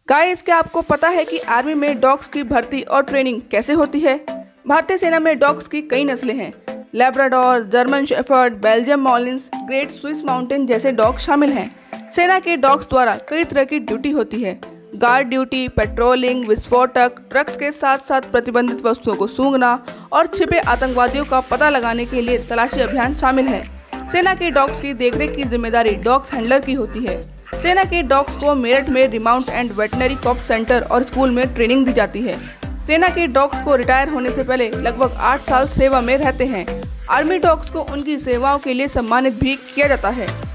Guys, क्या आपको पता है कि आर्मी में डॉग्स की भर्ती और ट्रेनिंग कैसे होती है। भारतीय सेना में डॉग्स की कई नस्लें हैं। Labrador, German shepherd, Belgium Malinois, great Swiss mountain जैसे डॉग शामिल हैं। सेना के डॉग्स द्वारा कई तरह की ड्यूटी होती है। गार्ड ड्यूटी, पेट्रोलिंग, विस्फोटक, ट्रक्स के साथ साथ प्रतिबंधित वस्तुओं को सूंघना और छिपे आतंकवादियों का पता लगाने के लिए तलाशी अभियान शामिल है। सेना के डॉग्स की देखरेख की जिम्मेदारी डॉग्स हैंडलर की होती है। सेना के डॉग्स को मेरठ में remount and veterinary corps centre और स्कूल में ट्रेनिंग दी जाती है। सेना के डॉग्स को रिटायर होने से पहले लगभग 8 साल सेवा में रहते हैं। आर्मी डॉग्स को उनकी सेवाओं के लिए सम्मानित भी किया जाता है।